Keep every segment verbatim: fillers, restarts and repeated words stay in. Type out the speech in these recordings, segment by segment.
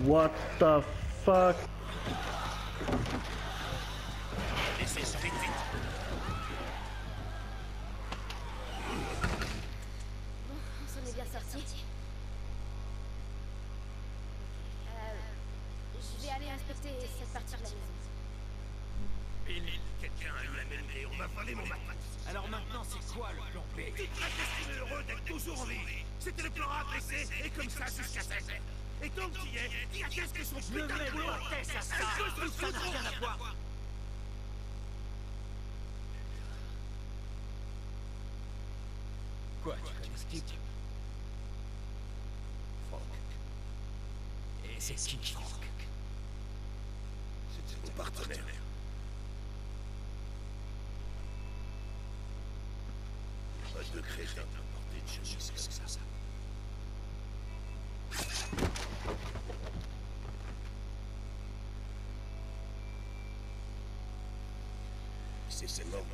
What the fuck? Laissez ça, vite, vite. Bon, on s'en est bien sorti. Euh, je vais aller inspecter cette partie de la maison. Bill, quelqu'un a eu la même idée. On m'a volé mon matrax. Alors maintenant, c'est quoi le plan B? Tu te rester heureux d'être toujours en vie. C'était le plan A blessé, et comme ça jusqu'à cette heure. Et tant que tu y es, dis à Tess que son Ne putain de mets boulot. pas Tess à ça. Elle peut se Ça n'a foutre. rien à voir. Quoi, tu connais ce type? Franck. Et c'est qui, Franck? C'est mon partenaire. Pas de crétin à portée de chemise comme ça. C'est c'est mort.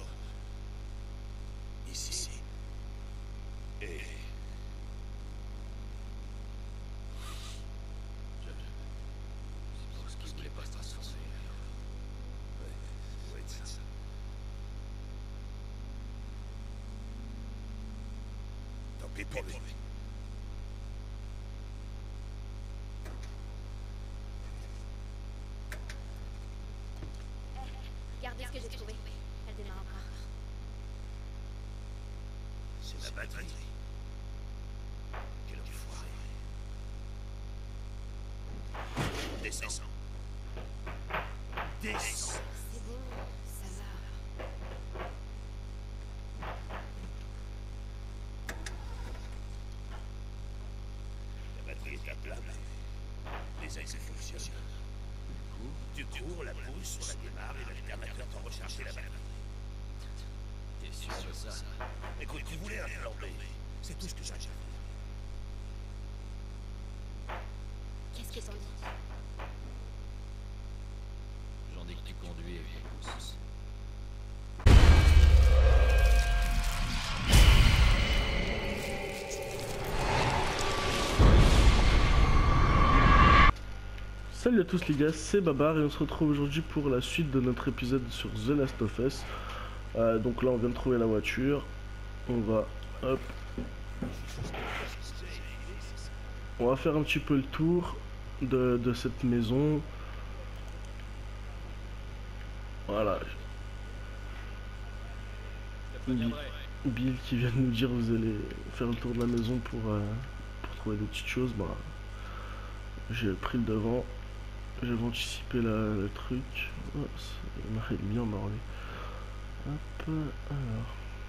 Ici. Et... Je... Je pense qu'il voulait pas se transformer. Ouais, ouais, c'est ça. Tant pis pour lui. Regardez ce que j'ai trouvé. Elle démarre encore. C'est la batterie. Quel enfoiré. Descends. Descends. C'est bon, ça va. La batterie est à plat. Les accès fonctionnent. Du coup, on la pousse, on la démarre et l'alternateur t'en recharger la batterie. T'es sûr de ça? Écoute, tu voulais un plan B. C'est tout ce que j'ai à dire. Qu'est-ce qu'ils ont dit? J'en ai que tu conduis et je pousse. Salut à tous les gars, c'est Babar et on se retrouve aujourd'hui pour la suite de notre épisode sur The Last of Us. Euh, donc là on vient de trouver la voiture, on va, hop, on va faire un petit peu le tour de, de cette maison. Voilà. Bill, Bill qui vient de nous dire vous allez faire le tour de la maison pour, euh, pour trouver des petites choses. Bah, j'ai pris le devant. J'avais anticipé la, le truc. Oh, il est bien marré. Hop, alors.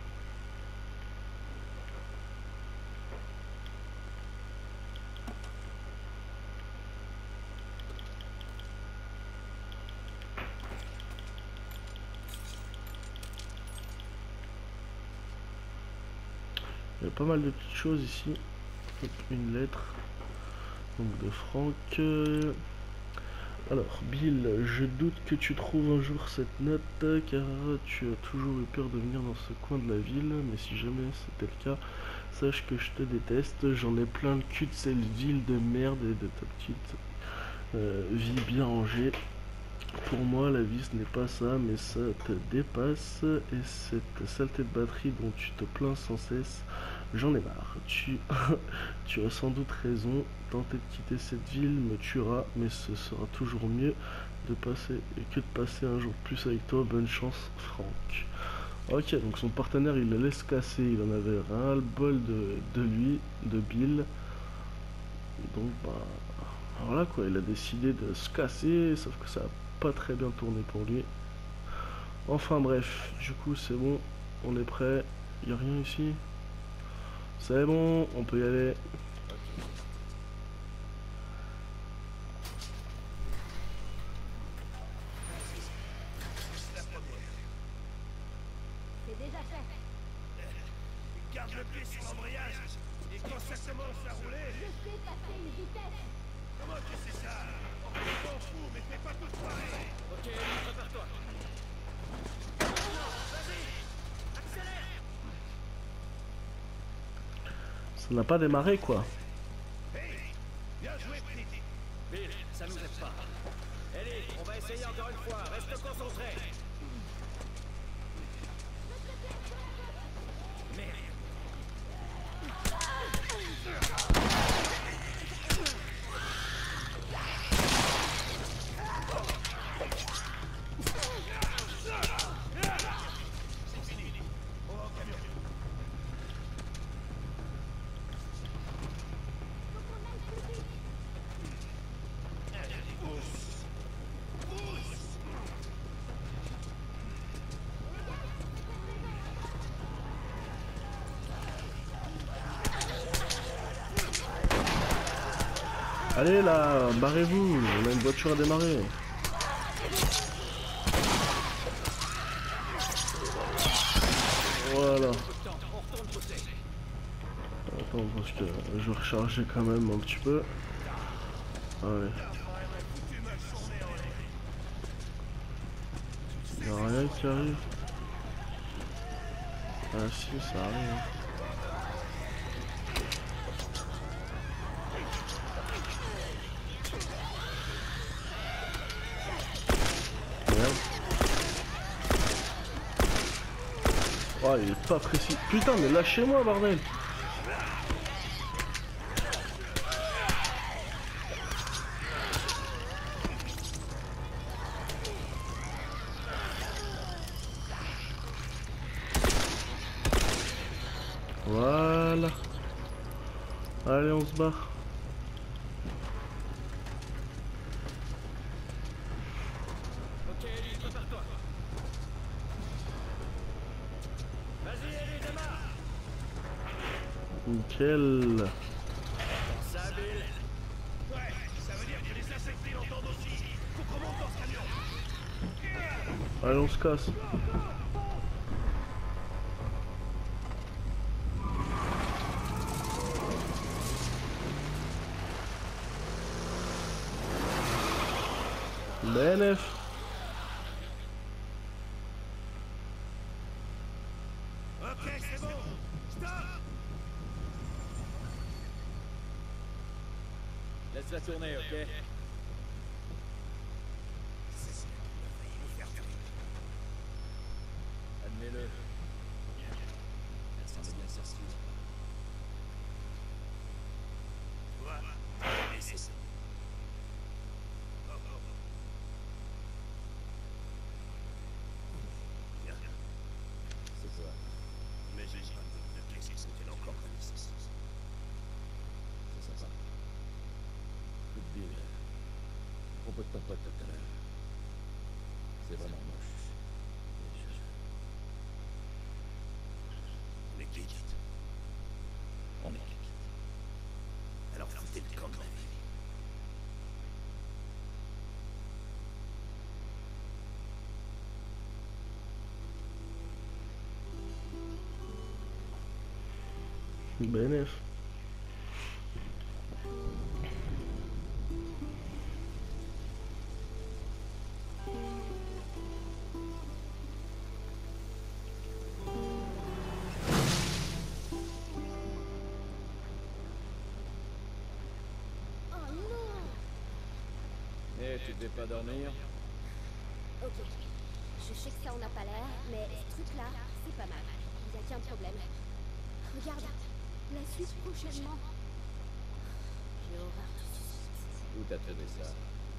Il y a pas mal de petites choses ici. Hop, une lettre. Donc de Franck. Alors, Bill, je doute que tu trouves un jour cette note, car tu as toujours eu peur de venir dans ce coin de la ville, mais si jamais c'était le cas, sache que je te déteste, j'en ai plein le cul de cette ville de merde et de ta petite euh, vie bien rangée. Pour moi, la vie ce n'est pas ça, mais ça te dépasse, et cette saleté de batterie dont tu te plains sans cesse, j'en ai marre. Tu, tu as sans doute raison, tenter de quitter cette ville me tuera, mais ce sera toujours mieux de passer, que de passer un jour de plus avec toi. Bonne chance, Franck. Ok, donc son partenaire il la laisse casser, il en avait ras le bol de, de lui, de Bill. Donc bah voilà quoi, il a décidé de se casser, sauf que ça a pas très bien tourné pour lui. Enfin bref, du coup c'est bon, on est prêt, il n'y a rien ici. C'est bon, on peut y aller. C'est déjà fait. Garde le pied sur l'embrayage. Et quand ça commence à rouler... Je sais passer une vitesse. Comment tu sais ça? On s'en fout, mais fais pas tout pareil. Ok, prépare-toi. Ça n'a pas démarré quoi. Hey, bien joué, petit. Bill, ça nous aide pas. Ellie, on va essayer encore une fois. Reste concentré. Merde. Allez là, barrez-vous, on a une voiture à démarrer. Voilà. Attends, parce que je vais recharger quand même un petit peu. Allez. Il n'y a rien qui arrive. Ah si, ça arrive. Oh, il est pas précis. Putain, mais lâchez-moi, bordel. Voilà. Allez, on se barre. Ok, Ellie, prépare-toi. Vas-y, Ellie, démarre. Nickel. Ça, Bill. Ouais, ça veut dire que les infectés l'entendent aussi. Faut qu'on monte dans ce camion. Allez, on se casse. B N F. Ok, c'est bon. Stop. Laisse-la tourner, ok? C'est ça. Il a failli nous faire tuer. Admets-le. Elle semble bien sortie. Tu vois, et c'est ça. Oh, oh. Bien. C'est quoi? Mais j'ai pas de clé si c'était encore connaissance. C'est sympa. Coup de Bill. À propos de ton pote tout à l'heure. C'est vraiment moche. On est quitte. On est quitte. Alors foutez le camp de la vie. B N F. Oh non! Eh, tu devais pas dormir? Ok. Je sais que ça en a pas l'air, mais ce truc-là, c'est pas mal. Il y a qu'un problème. Regarde, la suite prochainement. J'ai horreur du suspense. Où t'as trouvé ça?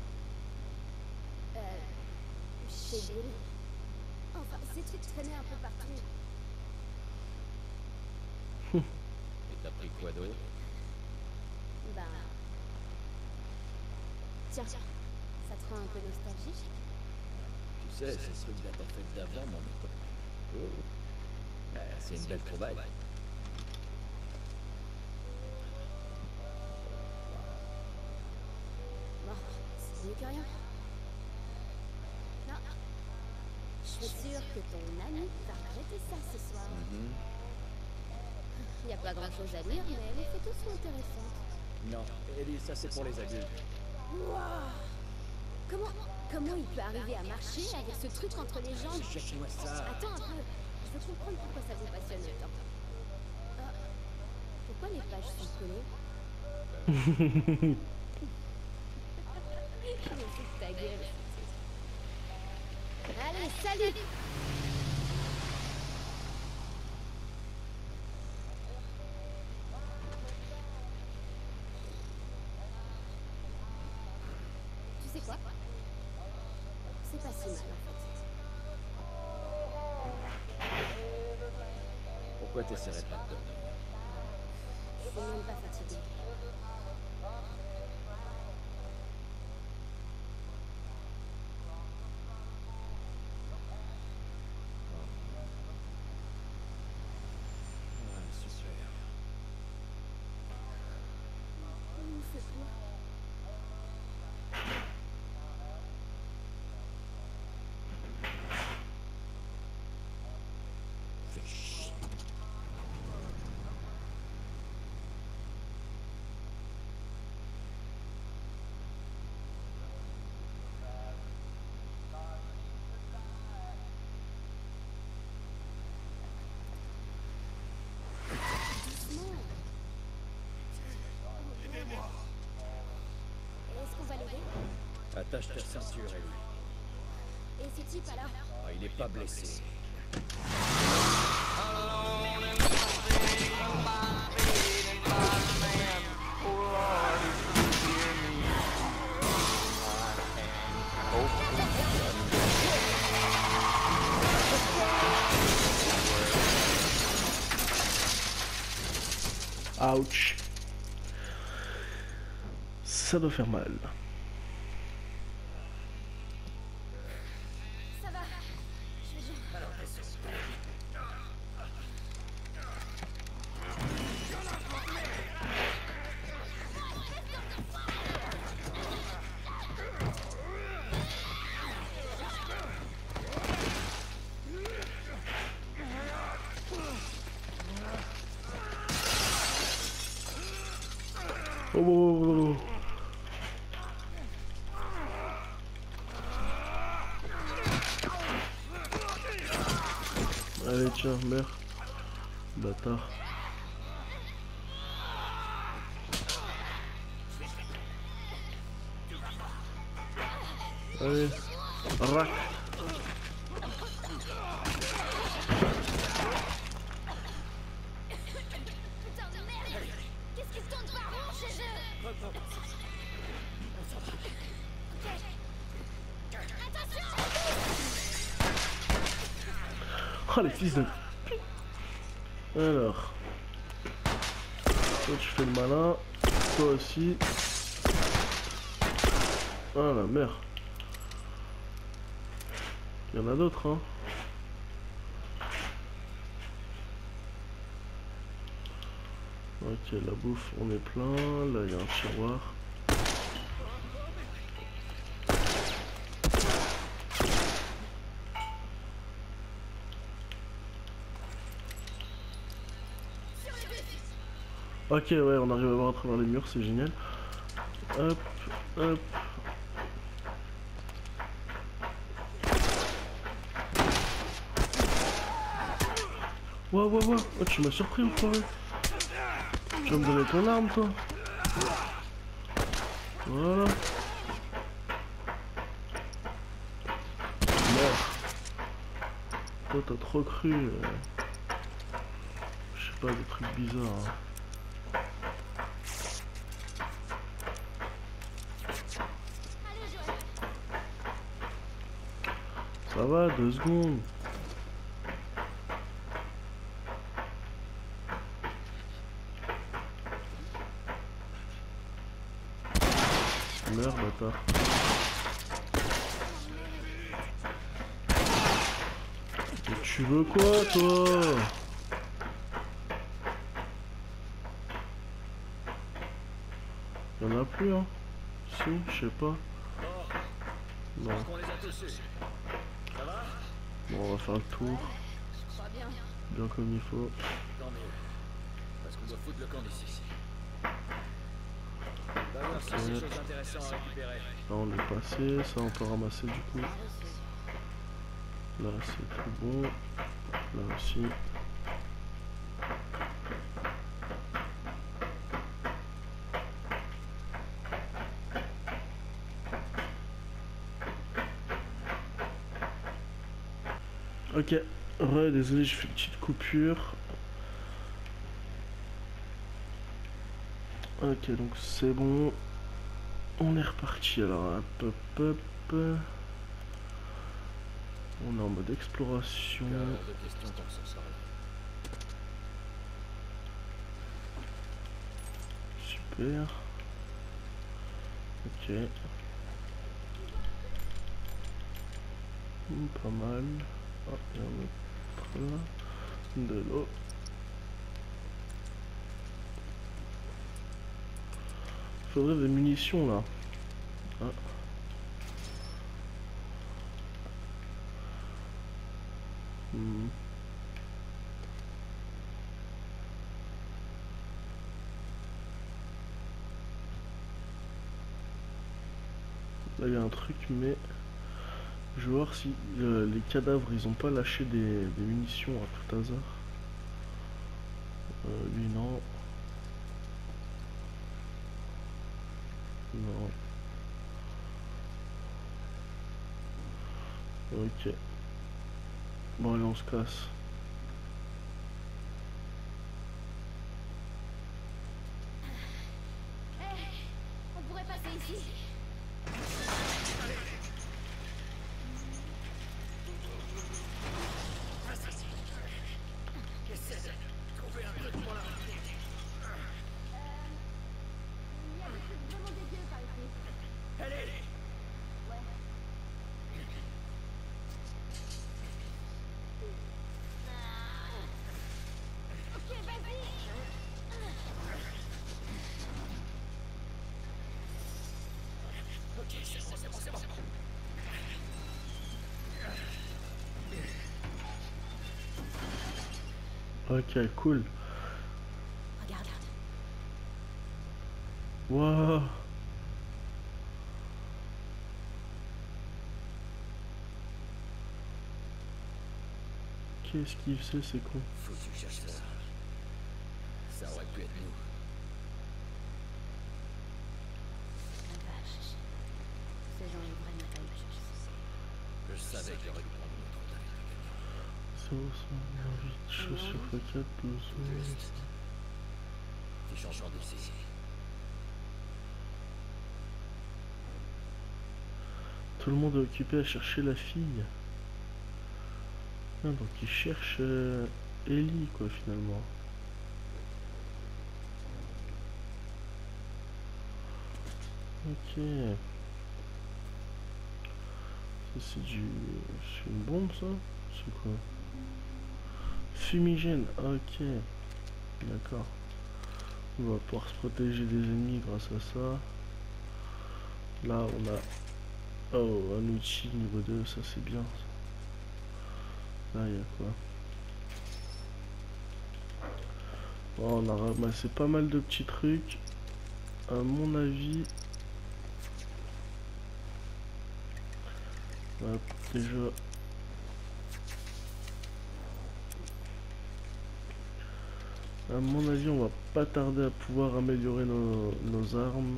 Euh... Chez Bill. Enfin, ces trucs traînaient un peu partout. Et t'as pris quoi d'autre? Ben... Tiens, ça te rend un peu nostalgique? Tu sais, ce truc date en fait d'avant mon époque. Oh. Ah, c'est une belle trouvaille. Bon, c'est mieux que rien. Non. Je suis sûre que ton ami va regretter ça ce soir. Il n'y a pas grand-chose à dire, mais les photos sont intéressantes. Non, Ellie, ça c'est pour les adultes. Waouh! Comment, comment il peut arriver à marcher avec ce truc entre les jambes? Jette-moi ça. Attends un peu, je veux comprendre pourquoi ça vous passionne autant. Ah, pourquoi les pages sont collées? Allez, salut! Tu sais quoi? C'est pas si mal, en fait. Pourquoi t'essaierais pas de dormir? Je suis même pas fatiguée. Ah, super. Il nous fait quoi? Fais chier. Doucement. Est-ce qu'on va l'aider? Attache ta ceinture, Ellie. Et ce type alors? Ah, il est pas blessé. Ouch. Ça doit faire mal. Ça va. Je vais bien. Oh, oh, oh, oh. Allez, tiens, meurs. Bâtard. Allez, rac. Putain de merde! Qu'est-ce qui tourne par rond chez eux? Attention! Oh, les fils de... Alors. Toi, tu fais le malin. Toi aussi. Ah la merde. Il y en a d'autres, hein. Ok, la bouffe, on est plein. Là, il y a un tiroir. Ok, ouais, on arrive à voir à travers les murs, c'est génial. Hop, hop. Ouah, ouah, ouah. Oh, tu m'as surpris ou quoi? Tu vas me donner ton arme, toi. Voilà. Merde. Toi, t'as trop cru. Euh... Je sais pas, des trucs bizarres. Hein. Ça va, deux secondes. Meurs, bâtard. Et tu veux quoi, toi? Y'en a plus, hein? Si, je sais pas. Non. On les a tous eus. Ça va? Bon, on va faire le tour. Pas bien. Bien comme il faut. Tant mieux. Parce qu'on doit foutre le camp d'ici. Va voir si c'est des choses intéressantes à récupérer. Là, on est passé. Ça, on peut ramasser du coup. Là, c'est tout bon. Là aussi. Ok, ouais, désolé, je fais une petite coupure. Ok, donc c'est bon. On est reparti alors. Hop, hop, hop. On est en mode exploration. Hors de question qu'on s'en sorte. Super. Ok. Hmm, pas mal. Ah, il y a un autre là. De l'eau. Faudrait des munitions là. Ah. Hmm. Là il y a un truc, mais je vais voir si euh, les cadavres ils ont pas lâché des, des munitions à tout hasard. Euh, lui non. Non. Ok. Bon allez, on se casse. Hé, on pourrait passer ici. Essaie de trouver un truc pour la ramener. Il y a des trucs vraiment dégueux par ici. Allez, Ouais. Ok, vas-y. ok, c'est bon, c'est bon, c'est bon. Ok, cool. Regarde. Waouh. Qu'est-ce qu'il fait, c'est con. Faut que tu cherches ça. Ça aurait pu être nous. La vache. Ces gens ont vraiment pas eu de chance. Je savais qu'il aurait dû prendre une autre route avec le camion. Sauce, vite, chaussures fois quatre, douze. Juste. Petit changement d'ici. Tout le monde est occupé à chercher la fille. Ah, donc il cherche euh, Ellie quoi finalement. Ok. Ça c'est du... C'est une bombe ça? C'est quoi? Fumigène, ok. D'accord. On va pouvoir se protéger des ennemis grâce à ça. Là on a... Oh, un outil niveau deux, ça c'est bien. Là il y a quoi? Bon, on a ramassé pas mal de petits trucs. À mon avis... Hop, déjà... À mon avis, on va pas tarder à pouvoir améliorer nos, nos armes.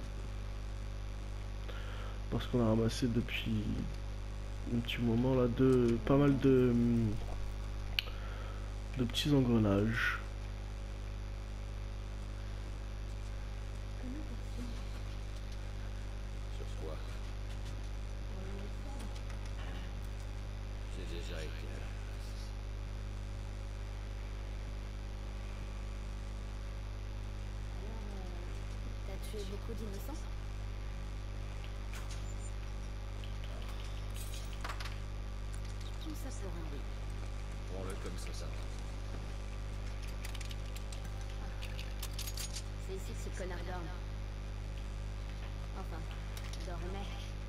Parce qu'on a ramassé depuis un petit moment là de pas mal de, de petits engrenages. Sur quoi? J'ai déjà été à la place. T'as tué beaucoup d'innocents? Je prends ça pour un oui. Prends-le comme ça, ça va. C'est ici que ce connard dorme. Enfin, dormait.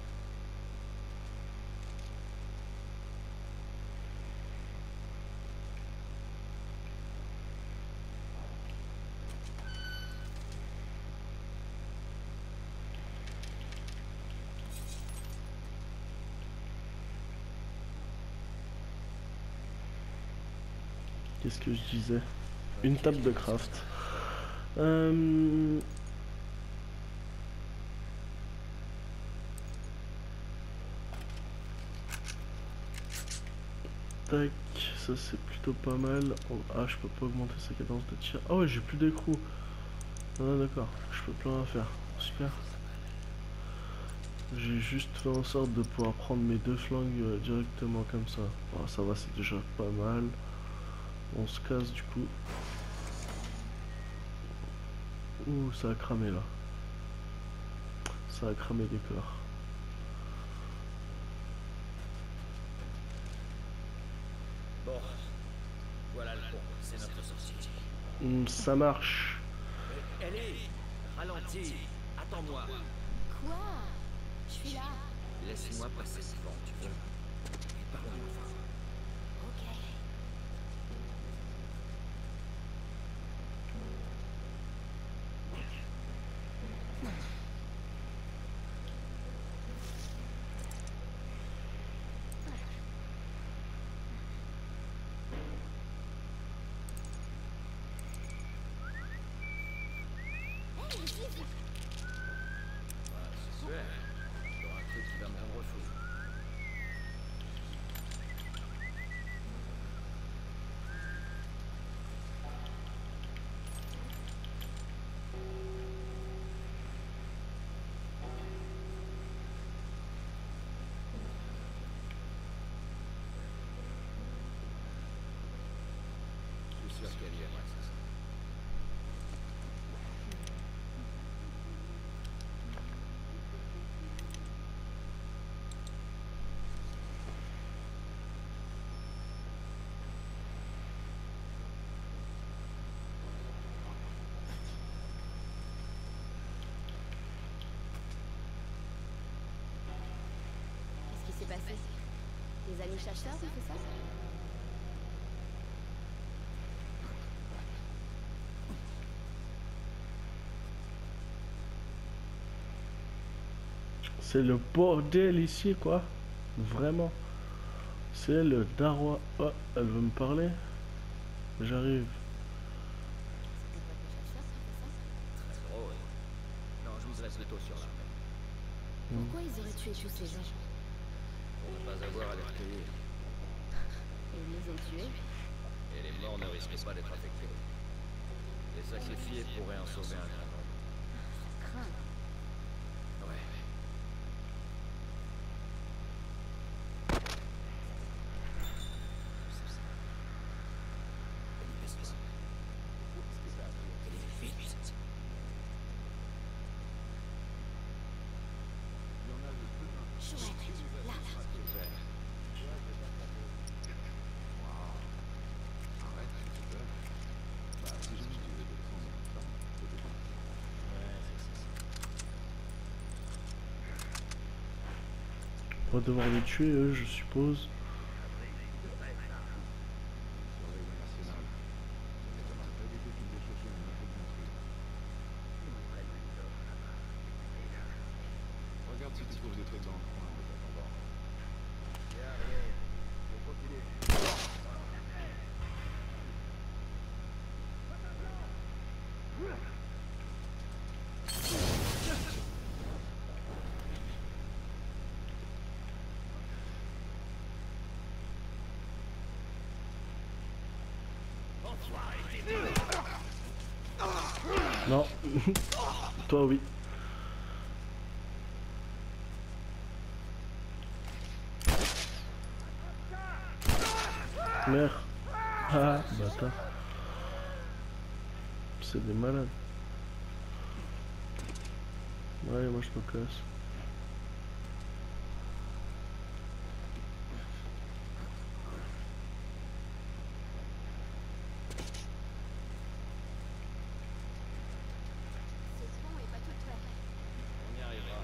Qu'est-ce que je disais? Une table de craft. Euh... Tac. ça c'est plutôt pas mal. Oh, ah, je peux pas augmenter sa cadence de tir. Ah ouais, j'ai plus d'écrou. Ah d'accord, je peux plus rien faire. Super. J'ai juste fait en sorte de pouvoir prendre mes deux flingues euh, directement comme ça. Bon, ça va, c'est déjà pas mal. On se casse du coup. Ouh, ça a cramé là. Ça a cramé des corps. Bon, voilà le pont, c'est notre sortie. Hum, ça marche. Elle est ralentie, attends-moi. Quoi? Je suis là. Laisse-moi passer devant, tu veux. Et parle-moi fort. Ok. Ah, c'est super. Encore un truc qui va me rendre fou. Je suis sûr qu'elle y aimerait ça. Qu'est-ce qui s'est passé? Les amis chasseurs ont fait ça? C'est le bordel ici quoi. Vraiment. C'est le darois. Oh, elle veut me parler. J'arrive. C'était pas des chasseurs qui ont fait ça? Très drôle. Non, je miserais plutôt sur la main. Pourquoi ils auraient tué tous ces gens? Pour ne pas avoir à les recueillir. Et ils les ont tués? Et les morts ne risquaient pas d'être affectés. Les sacrifiés pourraient en sauver un grand nombre. Crains. Ouais. Chouette, là, là. On va devoir les tuer eux, je suppose. Regarde si tu trouves des trucs dans le coin en attendant. Non. Toi oui. Merde. Ah, bâtard. C'est des malades. Ouais, moi je me casse. Ce pont est pas tout prêt. On y arrivera.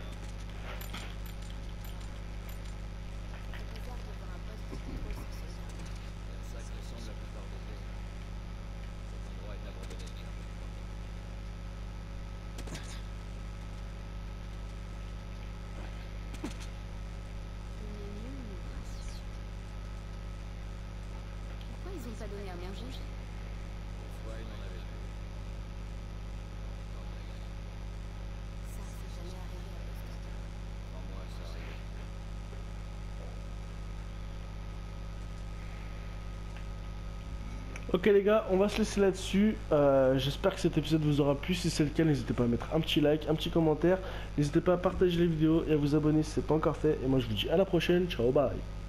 C'est bizarre d'avoir un poste de contrôle sur ce genre. C'est ça qui ressemble la plupart des lieux. Cet endroit est abandonné depuis un bout de temps. Une migration. Pourquoi ils ont pas donné à manger? Une fois, il en avait plus. Ça, c'est jamais arrivé à Boston. En moi, ça arrive. Ok les gars, on va se laisser là-dessus. Euh, J'espère que cet épisode vous aura plu. Si c'est le cas, n'hésitez pas à mettre un petit like, un petit commentaire. N'hésitez pas à partager les vidéos et à vous abonner si ce n'est pas encore fait. Et moi je vous dis à la prochaine. Ciao, bye.